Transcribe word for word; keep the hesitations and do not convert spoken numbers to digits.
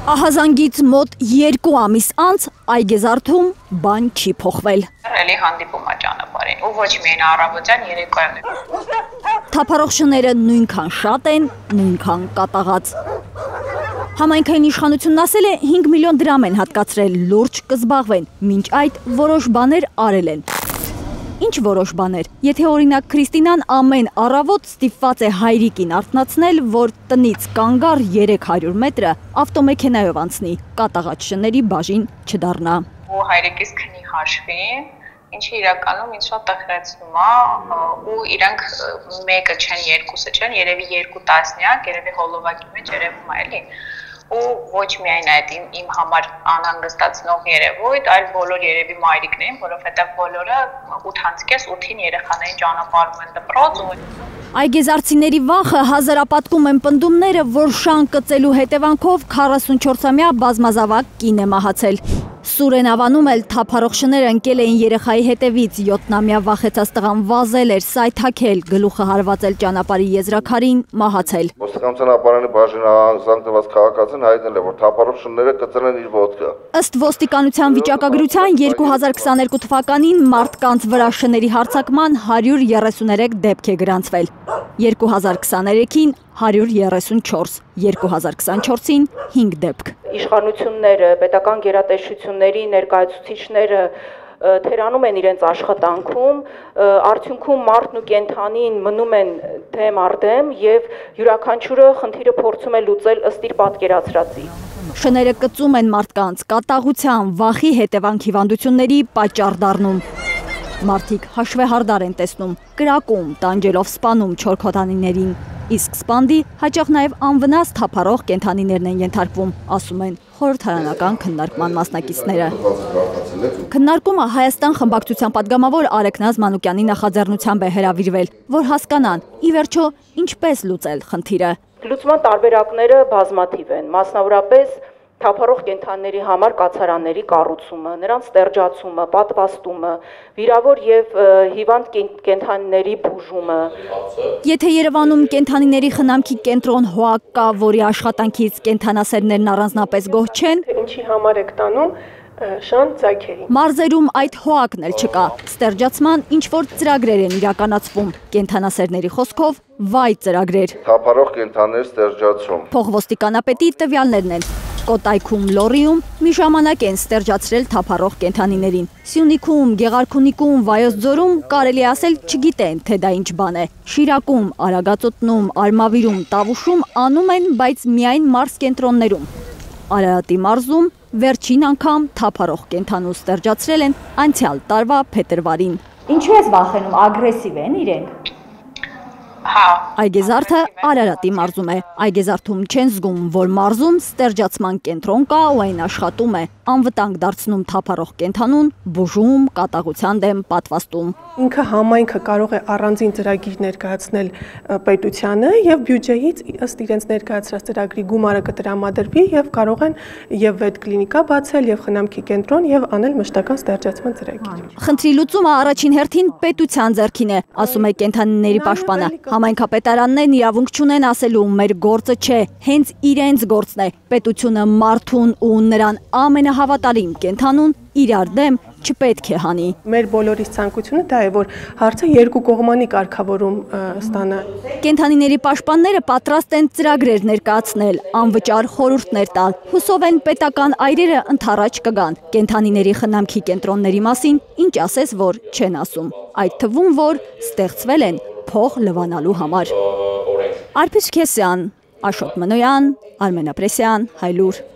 Ահազանգից մոտ երկու ամիս անց այգեզարդում բան չի փոխվել։ Էլի հանդիպում է ճանապարհին, ու ոչ միայն առավոտյան երեկոյան։ Թափառող շները նույնքան շատ են, նույնքան կատաղած։ Համայնքային իշխանությունն ասել է հինգ միլիոն դրամ են հատկացրել, լուրջ կզբաղվեն, մինչ այդ որոշ բաներ արել են։ Ինչ որոշ բաներ, եթե օրինակ Քրիստինան ամեն առավոտ ստիպված է հայրիկին արթնացնել, որ տնից կանգառ երեք հարյուր մետրը ավտոմեքենայով անցնի, կատաղած շների բաժին չդառնա։ Ու հայրիկիս քնի հաշվի, ինչը իրականում ինձ շատ տխրեցնում է, ու իրանք մեկը չեն, երկուսը չեն, երևի երկու տասնյակ, երևի հոլովակի մեջ երևում է, էլի։ Ու ոչ միայն այդ իմ, իմ համար անհանգստացնող երևույթ, այլ բոլոր երևի մայրիկներին, որովհետև բոլորը ութանցկես ութին երեխաներին ճանապարհում են դպրոց։ Այգեզարդցիների վախը հազարապատկում են պնդումները, որ շան կծելու հետևանքով քառասունչորսամյա բազմազավակ կին է մահացել։ Սուրեն Ավանում էլ թափառող շները ընկել էին երեխայի հետևից, յոթնամյա վախեցած տղան վազել էր, սայթաքել, գլուխը հարվածել ճանապարհի եզրաքարին, մահացել։ Ոստիկանության ապարանի բաժին զանգված քաղաքացին հայտնել է, որ թափառող շները կծել են իր ոտքը։ Ըստ ոստիկանության վիճակագրության երկու հազար քսաներկու թվականին մարդկանց վրա շների հարձակման հարյուր երեսուներեք դեպք է գրանցվել, երկու հազար քսաներեքին հարյուր երեսունչորս, երկու հազար քսանչորսին հինգ դեպք։ Իշխանությունները, պետական գերատեսչությունների ներկայացուցիչները թերանում են իրենց աշխատանքում, արդյունքում մարդն ու կենդանին մնում են դեմ առ դեմ եւ յուրաքանչյուրը խնդիրը փորձում է լուծել ըստ իր պատկերացրածի։ Շները կծում են մարդկանց, կատաղության, վախի հետևանք հիվանդությունների պատճառ դառնում։ Մարդիկ հաշվեհարդար են տեսնում, կրակում, տանջելով սպանում չոր քոթանիներին, իսկ սպանդի հաճախ նաև անվնաս թափառող կենդանիներն են ենթարկվում, ասում են խորհրդարանական քննարկման մասնակիցները։ Քննարկումը Հայաստան խմբակցության պատգամավոր Արեգնազ Մանուկյանի նախաձեռնությամբ է հրավիրվել, որ հասկանան, ի վերջո, ինչպես լուծել խնդիրը։ Լուծման տարբերակները բազմաթիվ են, մասնավորապես թափառող կենդանիների համար կացարանների կառուցումը, նրանց ստերջացումը, պատվաստումը, վիրավոր եւ հիվանդ կենդանիների բուժումը։ Եթե Երևանում կենդանիների խնամքի կենտրոն ՀՕԱԿ կա, որի աշխատանքից կենդանասերներն առանձնապես գոհ չեն, ինչի համար եք տանում շան ծագերի։ Մարզերում այդ ՀՕԱԿ-ն էլ չկա, ստերջացման ինչ-որ ծրագրեր են իրականացվում, կենդանասերների խոսքով վայ ծրագրեր։ Թափառող կենդանիների ստերջացում։ Փոխոստիկանապետի տվյալներն են։ Կոտայքում, Լոռիում մի ժամանակ են ստերջացրել թափառող կենդանիներին։ Սյունիքում, Գեղարքունիքում, Վայոց ձորում կարելի ասել չգիտեն, թե դա ինչ բան է։ Շիրակում, Արագածոտնում, Արմավիրում, Տավուշում անում են, բայց միայն մարզ կենտրոններում։ Արարատի մարզում վերջին անգամ թափառող կենդանու ստերջացրել են անցյալ տարվա փետրվարին։ Ինչու ես վախենում, ագրեսիվ են իրենք։ Հա։ Այգեզարդը Արարատի մարզում է։ Այգեզարդում չեն զգում, որ մարզում ստերջացման կենտրոն կա ու այն աշխատում է, անվտանգ դարձնում թափառող կենդանուն, բուժում, կատաղության դեմ պատվաստում։ Ինքը համայնքը կարող է առանձին ծրագիր ներկայացնել պետությանը եւ բյուջեից ըստ իրենց ներկայացրած ծրագրի գումարը կտրամադրվի եւ կարող են եւ վետ-կլինիկա բացել եւ խնամքի կենտրոն եւ անել մշտական ստերջացման ծրագիր։ Խնդրի լուծումը առաջին հերթին պետության ձեռքին է, ասում է կենդանիների պաշտպանը։ Համայնքապետարաններն իրավունք չունեն ասելու մեր գործը չէ, հենց իրենց գործն է։ Պետությունը մարդուն ու նրան ամենահավատարիմ կենդանուն իրար դեմ չպետք է հանի։ Մեր բոլորիս ցանկությունը դա է, որ հարցը երկու կողմանի կարգավորում ստանա։ Կենդանիների պաշտպանները պատրաստ են ծրագրեր ներկայացնել, անվճար խորհուրդներ տալ։ Հուսով են պետական այրերը ընդառաջ կգան։ Կենդանիների խնամքի կենտրոնների մասին ինչ ասես, որ չեն ասում։ Այդ թվում, որ ստեղծվել են փող լվանալու համար։ Արփիս Քեսյան, Աշոտ Մնոյան, Արմեն Ապրեսյան, Հայլուր։